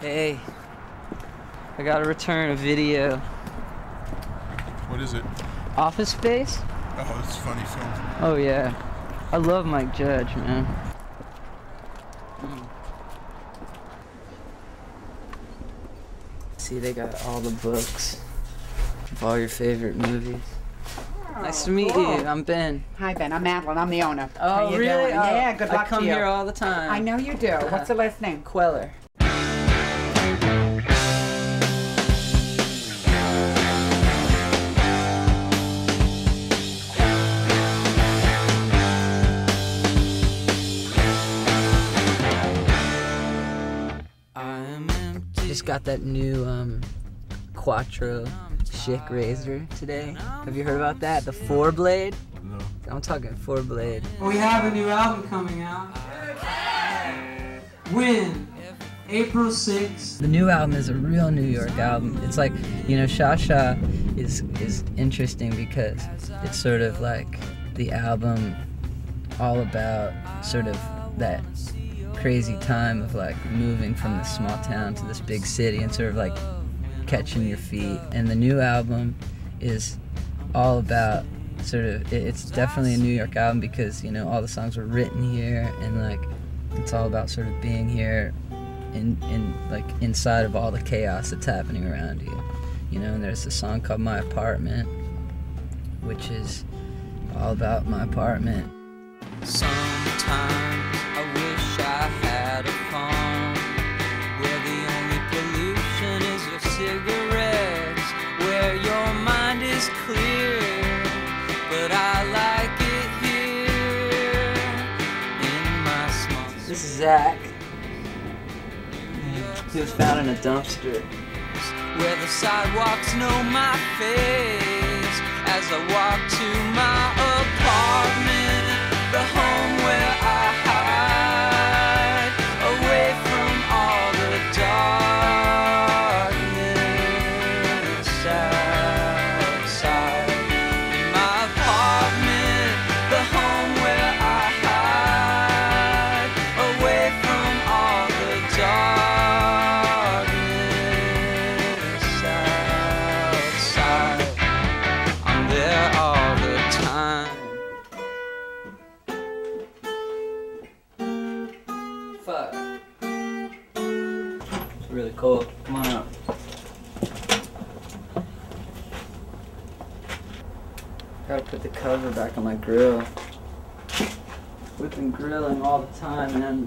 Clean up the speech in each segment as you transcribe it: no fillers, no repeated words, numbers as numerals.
Hey, I gotta return a video. What is it? Office Space? Oh, it's a funny film. Oh yeah. I love Mike Judge, man. See, they got all the books of all your favorite movies. Oh, Nice to meet cool. you. I'm Ben. Hi, Ben. I'm Madeline. I'm the owner. Oh, How you really? doing? Yeah, good luck I come to you. here all the time. I know you do. What's the last name? Kweller. Just got that new Quattro Chic razor today. Have you heard about that? The 4-blade? No. I'm talking 4-blade. We have a new album coming out. When? April 6th. The new album is a real New York album. It's like, you know, Sha Sha is interesting because it's sort of like the album all about sort of that crazy time of like moving from this small town to this big city and sort of like catching your feet. And the new album is all about sort of, it's definitely a New York album because, you know, all the songs were written here and like it's all about sort of being here in like inside of all the chaos that's happening around you. You know, and there's a song called My Apartment, which is all about my apartment. Sometimes I wish I had a phone where the only pollution is your cigarettes, where your mind is clear, but I like it here in my small. This is Zach. He was found in a dumpster. Where the sidewalks know my face as I walk to my apartment, the home where I hide away from all the darkness outside. In my apartment, the home where I hide away from all the darkness outside. I'm there all the time. Fuck. It's really cold. Come on up. Gotta put the cover back on my grill. We've been grilling all the time, man.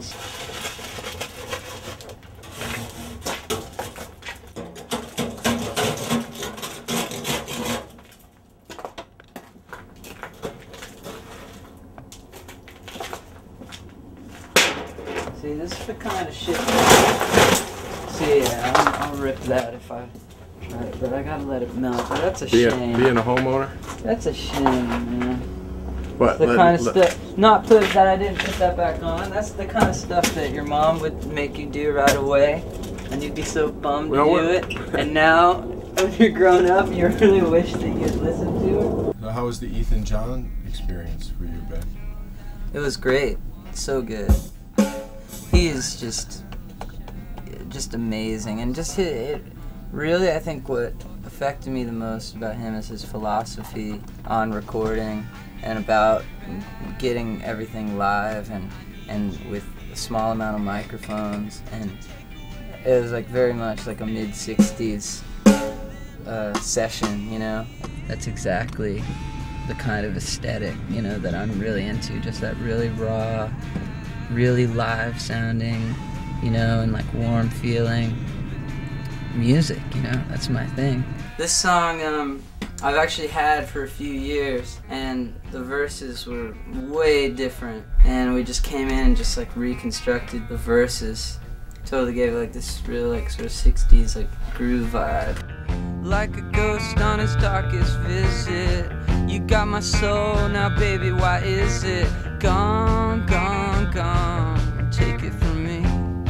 See, this is the kind of shit. See, yeah, I'll rip that if I try it, but I gotta let it melt. But that's a shame. Being a homeowner? That's a shame, man. What? The kind of stuff. Not put that I didn't put that back on. That's the kind of stuff that your mom would make you do right away, and you'd be so bummed to do it. And now, when you're grown up, you really wish that you'd listen to it. So how was the Ethan John experience for you, Ben? It was great. So good. He is just amazing, and just it really, I think what affected me the most about him is his philosophy on recording and about getting everything live and with a small amount of microphones, and it was like very much like a mid-60s session, you know? That's exactly the kind of aesthetic, you know, that I'm really into, just that really raw, really live sounding, you know, and like warm feeling music, you know, that's my thing. This song I've actually had for a few years, and the verses were way different, and we just came in and just like reconstructed the verses. Totally gave it like this really like sort of 60s like groove vibe. Like a ghost on its darkest visit, you got my soul, now baby why is it gone, gone, gone, take it from me.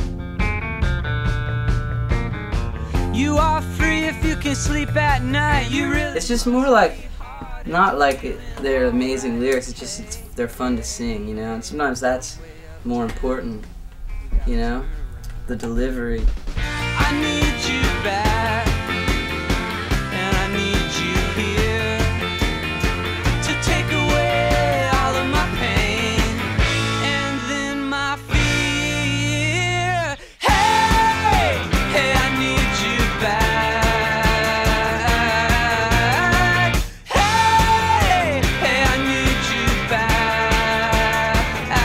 You are free if you can sleep at night, you really. It's just more like, not like they're amazing lyrics, it's just they're fun to sing, you know, and sometimes that's more important, you know, the delivery. I need you back, and I need you here to take away all of my pain and then my fear. Hey, hey, I need you back. Hey, hey, I need you back.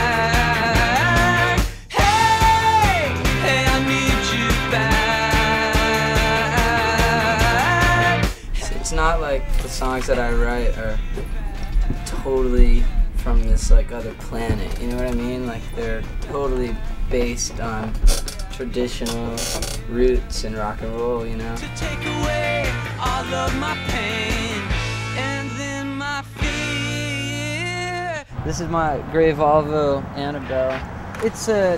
Hey, hey, I need you back. It's not like the songs that I write are totally from this like other planet, you know what I mean? Like they're totally based on traditional roots in rock and roll, you know? To take away all of my pain and then my fear. This is my gray Volvo Annabelle. It's a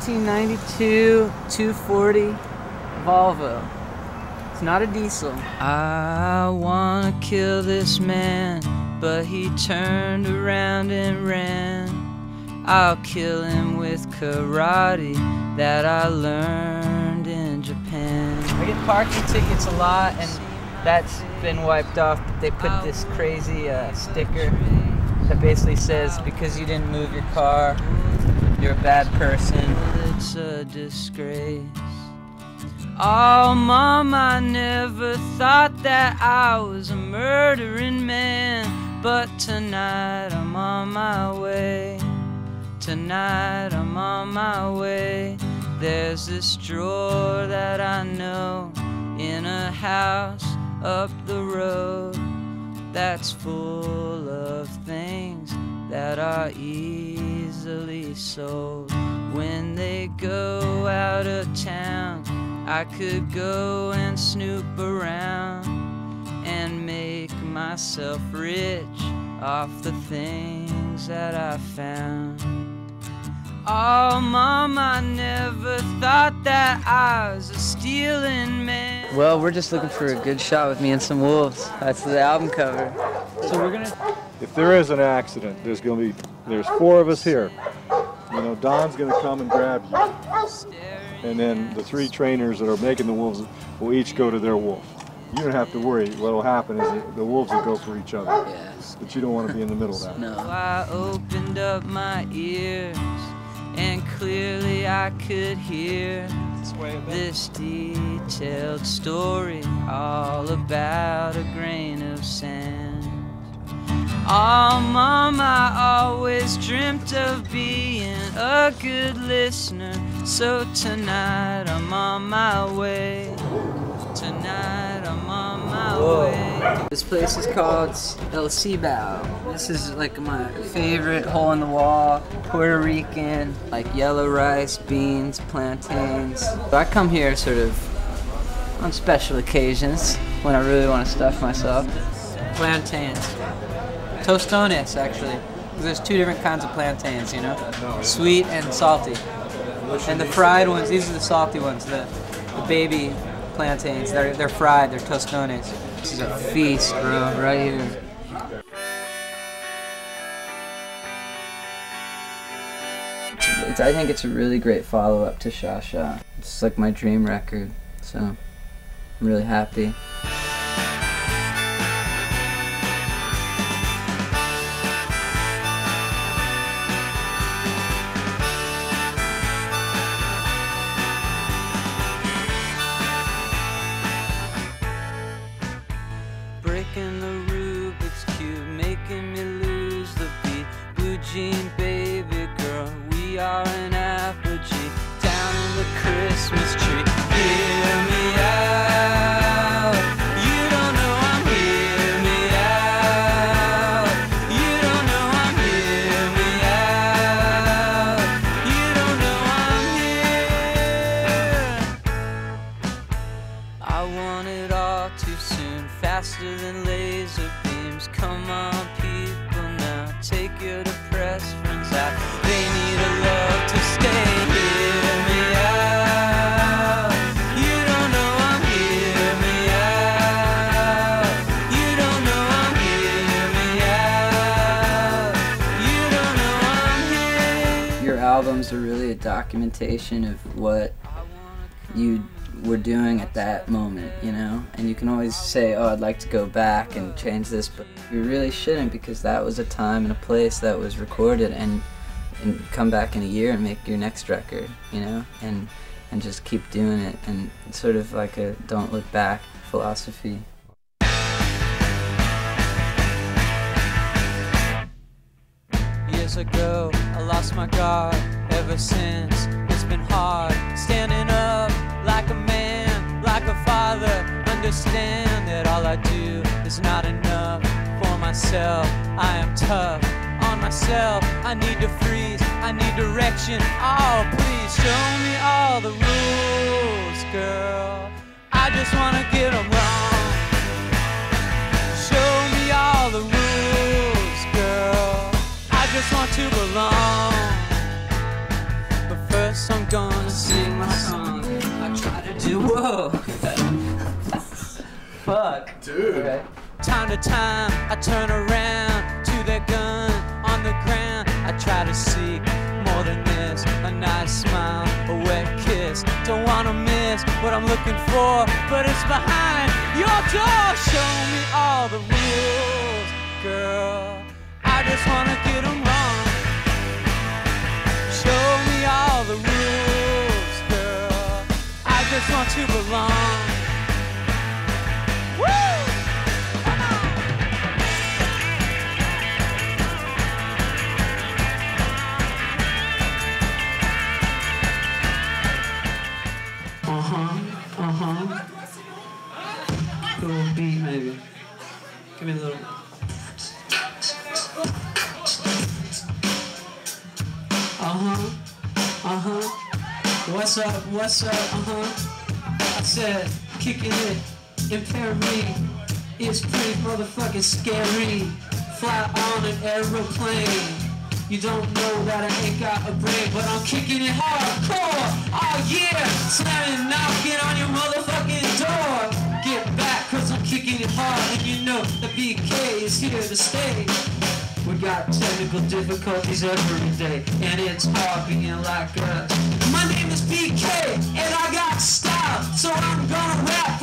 1992 240 Volvo. It's not a diesel. I wanna kill this man, but he turned around and ran. I'll kill him with karate that I learned in Japan. I get parking tickets a lot, and that's been wiped off, but they put this crazy sticker that basically says, because you didn't move your car, you're a bad person. It's a disgrace. Oh, Mom, I never thought that I was a murdering man, but tonight I'm on my way. Tonight I'm on my way. There's this drawer that I know in a house up the road that's full of things that are easily sold. When they go out of town, I could go and snoop around and make myself rich off the things that I found. Oh, Mom, I never thought that I was a stealing man. Well, we're just looking for a good shot with me and some wolves. That's the album cover. So we're gonna... If there is an accident, there's 4 of us here. You know, Don's gonna come and grab you. And then the 3 trainers that are making the wolves will each go to their wolf. You don't have to worry. What will happen is the wolves will go for each other. Yes. But you don't want to be in the middle of that. No. I opened up my ears, and clearly I could hear this detailed story all about a grain of sand. Oh, Mom, I always dreamt of being a good listener, so tonight I'm on my way. Tonight I'm on my way. This place is called El Cibao. This is like my favorite hole in the wall, Puerto Rican, like yellow rice, beans, plantains. So I come here sort of on special occasions when I really want to stuff myself. Plantains. Tostones, actually. There's 2 different kinds of plantains, you know? Sweet and salty. And the fried ones, these are the salty ones, the baby plantains. They're fried, they're tostones. This is a feast, bro, right here. I think it's a really great follow-up to Sha Sha. It's like my dream record, so I'm really happy. Breaking the Rubik's Cube, making me lose the beat. Blue jean, baby girl, we are an apogee. Down in the Christmas tree, hear me out. You don't know I'm hear me out. You don't know I'm hear me out. You don't know I'm here. I want it all too soon, faster than laser beams. Come on, people, now take your depressed friends out. They need a love to stay. Hear me out. You don't know I'm hear me out. You don't know I'm hear me out. You don't know I'm here. Your albums are really a documentation of what you were doing at that moment, you know? And you can always say, oh, I'd like to go back and change this, but you really shouldn't, because that was a time and a place that was recorded, and come back in a year and make your next record, you know? And just keep doing it, and it's sort of like a don't look back philosophy. Years ago, I lost my guard. Ever since, it's been hard. Standing up like a man, like a father. Understand that all I do is not enough for myself. I am tough on myself. I need to freeze, I need direction. Oh, please show me all the rules, girl. I just wanna get them wrong. Show me all the rules, girl. I just want to belong. But first I'm gonna sing my song. I try to do, whoa. Fuck. Dude. Okay. Time to time, I turn around to the gun on the ground. I try to seek more than this, a nice smile, a wet kiss. Don't wanna miss what I'm looking for, but it's behind your door. Show me all the rules, girl. I just wanna get them wrong. Show me all the rules, girl. I just want to belong. Woo! Cool beat, maybe. Give me a little. What's up, what's up, I said, kicking it, impair me. It's pretty motherfucking scary. Fly on an aeroplane. You don't know that I ain't got a brain, but I'm kicking it hardcore. Oh yeah, slamming, knocking on your motherfucking door. Get back, cause I'm kicking it hard, and you know the BK is here to stay. We got technical difficulties every day, and it's hard being like us. My name is BK, and I got style, so I'm gonna rap